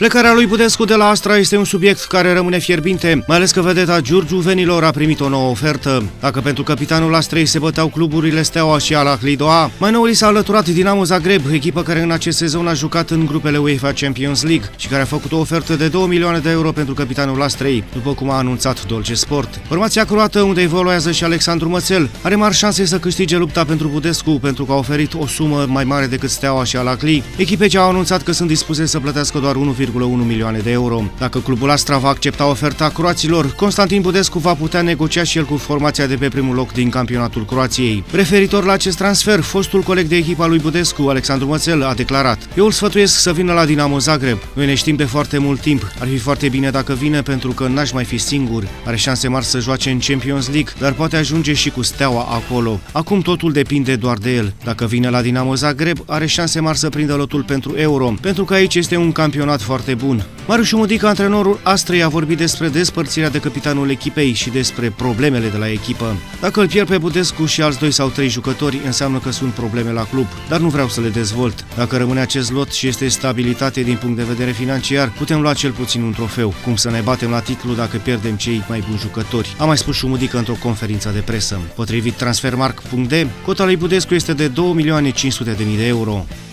Plecarea lui Budescu de la Astra este un subiect care rămâne fierbinte, mai ales că vedeta Giurgiu Venilor a primit o nouă ofertă. Dacă pentru capitanul Astrei se băteau cluburile Steaua și Al Ahly Doha, mai nou li s-a alăturat Dinamo Zagreb, echipă care în acest sezon a jucat în grupele UEFA Champions League și care a făcut o ofertă de 2 milioane de euro pentru capitanul Astrei, după cum a anunțat Dolce Sport. Formația croată, unde evoluează și Alexandru Mățel, are mari șanse să câștige lupta pentru Budescu, pentru că a oferit o sumă mai mare decât Steaua și Al Ahly. Echipe ce au anunțat că sunt dispuse să plătească doar 1,1 milioane de euro. Dacă clubul Astra va accepta oferta croaților, Constantin Budescu va putea negocia și el cu formația de pe primul loc din campionatul Croației. Referitor la acest transfer, fostul coleg de echipa lui Budescu, Alexandru Mățel, a declarat: "Eu îl sfătuiesc să vină la Dinamo Zagreb. Noi ne știm de foarte mult timp. Ar fi foarte bine dacă vine, pentru că n-aș mai fi singur. Are șanse mari să joace în Champions League, dar poate ajunge și cu Steaua acolo. Acum totul depinde doar de el. Dacă vine la Dinamo Zagreb, are șanse mari să prindă lotul pentru Euro, pentru că aici este un campionat foarte bun." Marius Mudică, antrenorul Astrei, a vorbit despre despărțirea de capitanul echipei și despre problemele de la echipă. "Dacă îl pierd pe Budescu și alți 2 sau 3 jucători, înseamnă că sunt probleme la club, dar nu vreau să le dezvolt. Dacă rămâne acest lot și este stabilitate din punct de vedere financiar, putem lua cel puțin un trofeu. Cum să ne batem la titlu dacă pierdem cei mai buni jucători?" A mai spus Mudică într-o conferință de presă. Potrivit Transfermarkt.de, cota lui Budescu este de 2.500.000 de euro.